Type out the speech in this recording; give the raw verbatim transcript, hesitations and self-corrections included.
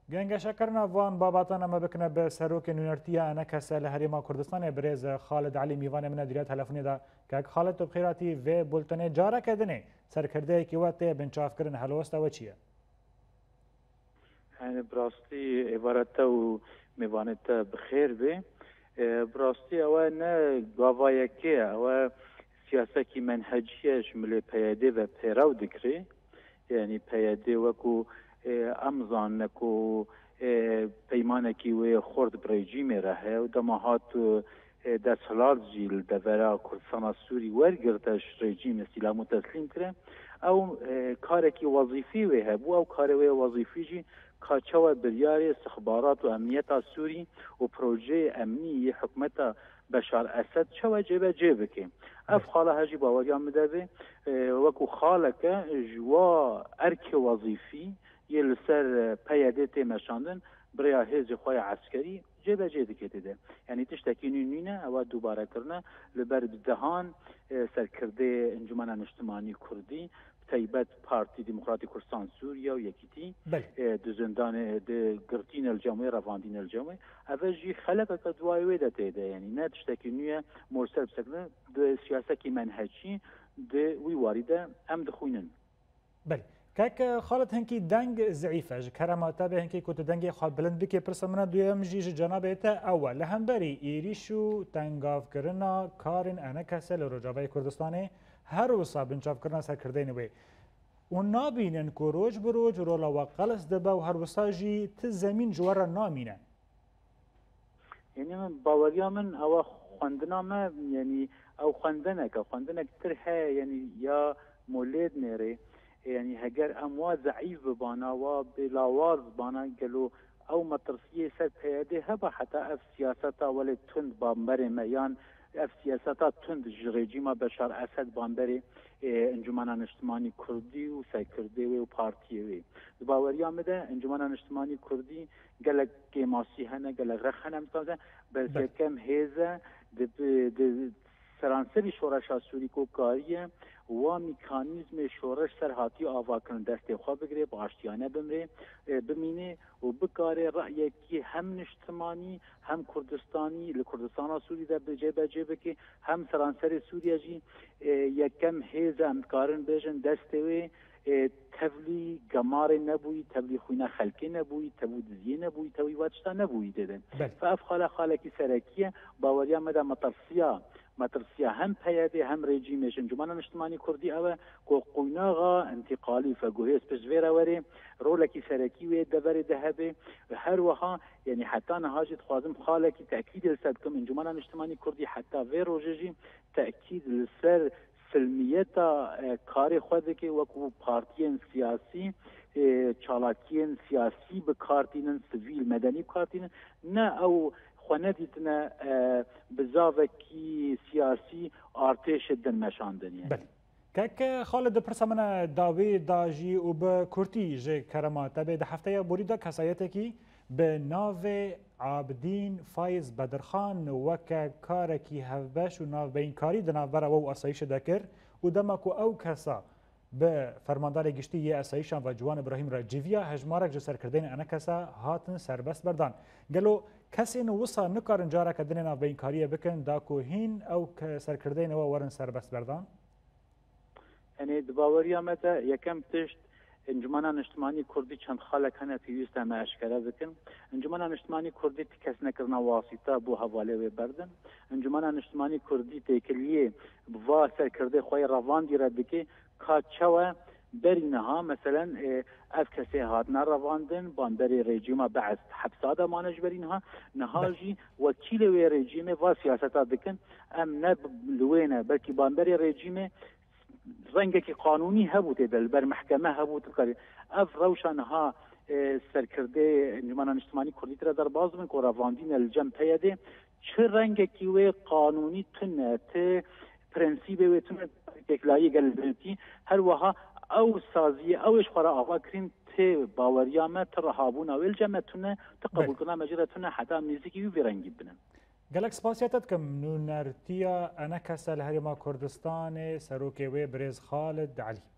گنگ شکرنا وان باباتان ما بکنه به سروک نونرتیا انا کسا لهریما کردستان برز خالد علی میوان من دیرات تلفنی دا که خالد تو بخیراتی و بولتنه جارا کدنه سرکرده کی وقت بنچاف کردن هلوست و چیه؟ يعني براستي عبارته و میوانت بخیر به براستي او نه گاوایکی او سیاستی منهجیش ملی پیاده و پیرو دکری یعنی پیاده وکو امزان نکو پیمانکی و خورد بريجيمي راهي ودماهات دسهلات جيل دفرا كردستان سوري ورگرتش ريجيم استلام تسليم كره او كاركي وظيفي وهبو او كاروي وظيفي جي كاچوا برياري استخبارات و امنيت سوري و بروجي امني حكومت بشار اسد چوا جبه جبه که اف خاله هجي باوريان مدبه وكو خالك جوا ارك وظيفي يلسر پیاده تمشاندن برای هیز خواه عسکری جبه جه دکته ده یعنی تشتکی نینه او دوباره کرنه لبر دهان سرکرده انجمن اجتماعی کردی تایبت پارتی دموکراتی کردستان سوریا و یکیتی دو زندان د گرتین الجامعه رواندین الجامعه اول جی خلق که دوای ویده تیده یعنی نه تشتکی نیه مرسل بسکنه د سیاستی منهجی د وی وارده ام دخوینن بله كاك خالد هنكي دنگ ضعيفه كراماتا به هنكي كنت دنگ خال بلند بكي برسمنا دويم جيج جنابيتا اول لهمبري ايريشو تنگاف کرنا كارن انا كسل رجاوي كردستاني هر وصا بنچاف کرنا سركردين وي ونابينن كو روج بروج رولا وقلس دبا و هر وصا جي تزمين جوارا نامينه يعني من باوريا من او خوندنا ما يعني او خوندنك خوندنك ترها يعني يا مولد نيري يعني هجر اموال ضعيف بانا و بلاواز بانا قالوا او مطرسيه سر پیاده هبا حتى اف سياستا ولي تند بامبري ميان اف سياستا تند رژیم بشار اسد بامبري انجمن اجتماعی کردی و سرکرده و پارتی وی باوریا مده انجمن اجتماعی کردی گلک کماسی هنه گلک رخنه مثلا بس کم هزه د سرانسری شورش سوری کو کاریه و میکانیزم شورش سر هاتی آوا کردن دست خواه بگیره با آشتیانه بمره بمینه و بکاره رأی کی هم اجتماعی هم کردستانی لکردستان سوری در بجه بجه بکی هم سرانسر سوریه جی یکم هیز امکارن بیجن دسته تبلی گمار نبوی تبلی خوینه خلقی نبوی تبود زیه نبوی تبلی وچتا نبوی دیدن فاف خاله خاله کی سرکیه باوریا مده مطرسیا مطرسيا هم پیاده هم رژیمش انجمن اجتماعی کردی اوه کو قوناغا انتقالی فگوهیس پزویرا وری رولکی سرکی و دور دهبه هر وها يعني حتى انا هاجد خوازم خالکی تاكيد لسدكم انجمن اجتماعی کردی حتى وی روجي تاكيد لسر سلمیتا کار خود که وکو پارتیان سیاسی چالاکیان سیاسی بکارتینن سویل مدنی بکارتینن نه او خوندیتنا بزاوکی سیاسی ارتش دن مشاندنی بله که خالد پرسمنا داوی داجی و به کرتی ج کرامات به هفته بریدا کسایت کی به ناو عابدین فایز بدرخان وک کارکی هفبش و ناو بین کاری د ناو و اسایش دکر و دمکو او کسا به فرماندار گشتی یه اسایشان و جوان ابراهیم راجیویا هجمارک جسر کردین انا کسا هاتن سربست بردان گلو کسی نو وصا نکارن جارا کدن ناو بین کاریه بکن داکو هین او سر کردین و ورن سربست بردان يعني دباوريا متى يكم تشت انجمن اجتماعی کردی چند خاله کنه پیوسته ما اشکره بکن انجمن اجتماعی کردی کس نکرنا واسطه بو حواله و بردن انجمن اجتماعی کردی تکلیه بوا سر کرده خوی روان دیره بکی کاچوا برینها مثلا اف کسی هاتنا رواندن باندری رژیم بعد حبساده مانج برینها نهاجی وکیل و رژیم و سیاستا بکن ام نب لوینه بلکی باندری رژیم رنگی قانونی هبوده دل بر محکمه هبوده کاری اف روشانها سرکرده انجمن اجتماعی کردی تر در باز من کو رواندین الجم پیاده چه رنگی و قانونی تنه ته پرنسیب و تنه تکلایی گلبنتی هر وها او سازی اوش خورا آقا کرین ته باوریامه ترهابون اول جمعتونه تقبل کنه مجرتونه حتی میزیکی و رنگی بنن گلک سپاسیتت کم نونرتیا انا کسل هریما کردستان سروکه و برز خالد علی